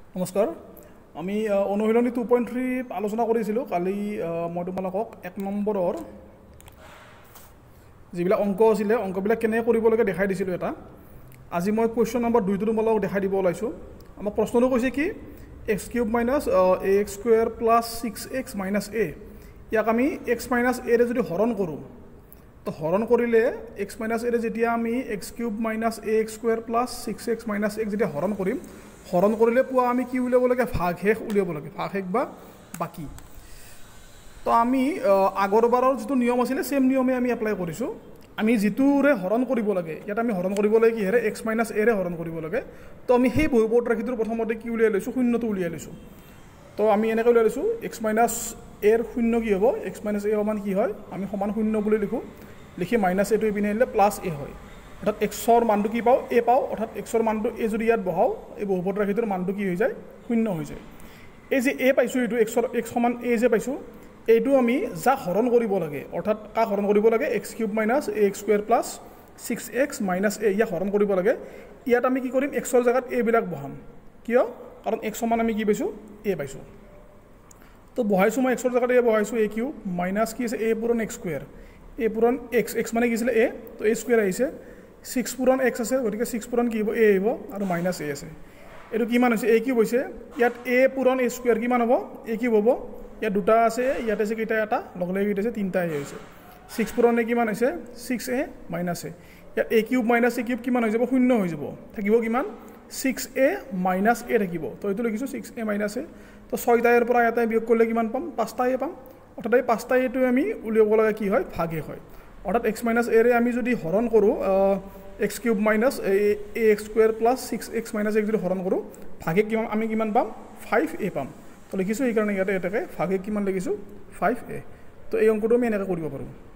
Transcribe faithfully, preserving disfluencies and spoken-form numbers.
নমস্কাৰ আমি অনুশীলনী টু পইণ্ট থ্ৰী আলোচনা কৰিছিলোঁ কালি মই তোমালোকক এক নম্বৰৰ যিবিলাক অংক আছিলে অংকবিলাক কেনেকৈ কৰিব লাগে দেখাই দিছিলোঁ এটা আজি মই কুৱেশ্যন নম্বৰ দুইটো তোমালোকক দেখাই দিব ওলাইছোঁ আমাৰ প্ৰশ্নটো কৈছে কি X cube minus A X square plus six X minus A ইয়াক আমি এক্স মাইনাছ এৰে যদি হৰণ কৰোঁ তো হৰণ কৰিলে এক্স মাইনাছ এৰে যেতিয়া আমি X cube minus A X square plus six X minus X যেতিয়া হৰণ কৰিম হৰণ কৰিলে পোৱা আমি কি উলিয়াব লাগে ভাগশেষ উলিয়াব লাগে ভাগশেষ বা বাকী তো আমি আগৰবাৰৰ যিটো নিয়ম আছিলে সেম নিয়মে আমি এপ্লাই কৰিছোঁ আমি যিটোৰে হৰণ কৰিব লাগে ইয়াত আমি হৰণ কৰিব লাগে কিহেৰে এক্স মাইনাছ এৰে হৰণ কৰিব লাগে তো আমি সেই বহুপদ ৰাশিটোৰ প্ৰথমতে কি উলিয়াই লৈছোঁ শূন্যটো উলিয়াই লৈছোঁ তো আমি এনেকৈ উলিয়াই লৈছোঁ এক্স মাইনাছ এৰ শূন্য কি হ'ব এক্স মাইনাছ এ সমান কি হয় আমি সমান শূন্য বুলি লিখোঁ লিখি মাইনাছ এটো ইপিনে আনিলে প্লাছ এ হয় অৰ্থাৎ এক্সৰ মানটো কি পাওঁ এ পাওঁ অৰ্থাৎ এক্সৰ মানটো এ যদি ইয়াত বহাওঁ এই বহুপদ ৰাশিটোৰ মানটো কি হৈ যায় শূন্য হৈ যায় এই যে এ পাইছোঁ এইটো এক্সৰ এক্স সমান এ যে পাইছোঁ এইটো আমি যাক হৰণ কৰিব লাগে অৰ্থাৎ কাক হৰণ কৰিব লাগে X cube minus A X square plus six X minus A ইয়াক হৰণ কৰিব লাগে ইয়াত আমি কি কৰিম এক্সৰ জেগাত এইবিলাক বহাম কিয় কাৰণ এক্স সমান আমি কি পাইছোঁ এ পাইছোঁ তো বহাইছোঁ মই এক্সৰ জেগাত এ বহাইছোঁ এ কিউব মাইনাছ কি আছে এ পূৰণ এক্স স্কুৱেৰ এ পূৰণ এক্স এক্স মানে কি আছিলে এ তো এ স্কুৱেৰ আহিছে ছিক্স পূৰণ এক্স আছে গতিকে ছিক্স পূৰণ কি হ'ব এ আহিব আৰু মাইনাছ এ আছে এইটো কিমান হৈছে এ কিউব হৈছে ইয়াত এ পূৰণ এ স্কুৱেৰ কিমান হ'ব এ কিউব হ'ব ইয়াত দুটা আছে ইয়াত আছে কেইটা এটা লগলে কেইটা আছে তিনিটা এ হৈছে ছিক্স পূৰণ এ কিমান হৈছে ছিক্স এ মাইনাছ এ ইয়াত A cube minus A cube কিমান হৈ যাব শূন্য হৈ যাব থাকিব কিমান ছিক্স এ মাইনাছ এ থাকিব তো এইটো লিখিছোঁ ছিক্স এ মাইনাছ এ তো ছয়টা এৰ পৰা এটাই বিয়োগ কৰিলে কিমান পাম পাঁচটা এ পাম অৰ্থাৎ এই পাঁচটা এটো আমি উলিয়াব লগা কি হয় ভাগে হয় অৰ্থাৎ এক্স মাইনাছ এৰে আমি যদি হৰণ কৰোঁ X cube minus A X square plus six X minus X যদি হৰণ কৰোঁ ভাগে কিমান আমি কিমান পাম ফাইভ এ পাম তো লিখিছোঁ সেইকাৰণে ইয়াতে এটাকে ভাগে কিমান লিখিছোঁ ফাইভ এ তো এই অংকটো আমি এনেকৈ কৰিব পাৰোঁ